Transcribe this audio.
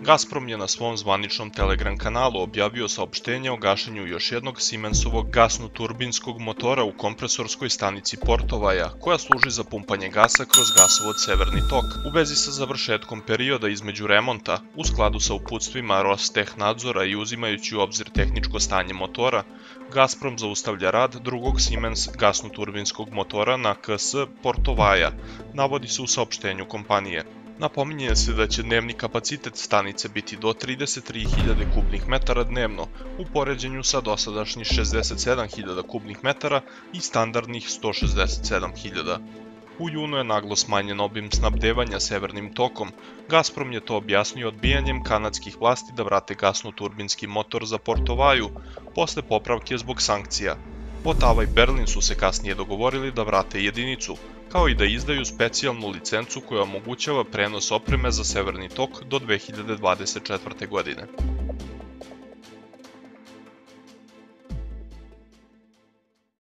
Gazprom je na svom zvaničnom Telegram kanalu objavio saopštenje o gašenju još jednog Siemensovog gasno-turbinskog motora u kompresorskoj stanici Portovaja, koja služi za pumpanje gasa kroz gasovod Severni tok, u vezi sa završetkom perioda između remonta, u skladu sa uputstvima Rostehnadzora i uzimajući u obzir tehničko stanje motora. Gazprom zaustavlja rad drugog Siemens gasno-turbinskog motora na KS Portovaja, navodi se u saopštenju kompanije. Napominje se da će dnevni kapacitet stanice biti do 33.000 kubnih metara dnevno, u poređenju sa dosadašnjih 67.000 kubnih metara i standardnih 167.000. U junu je naglo smanjen obim snabdevanja Severnim tokom. Gazprom je to objasnio odbijanjem kanadskih vlasti da vrate gasno-turbinski motor za Portovaju, posle popravke zbog sankcija. Ottawa i Berlin su se kasnije dogovorili da vrate jedinicu, kao i da izdaju specijalnu licencu koja omogućava prenos opreme za Severni tok do 2024. godine.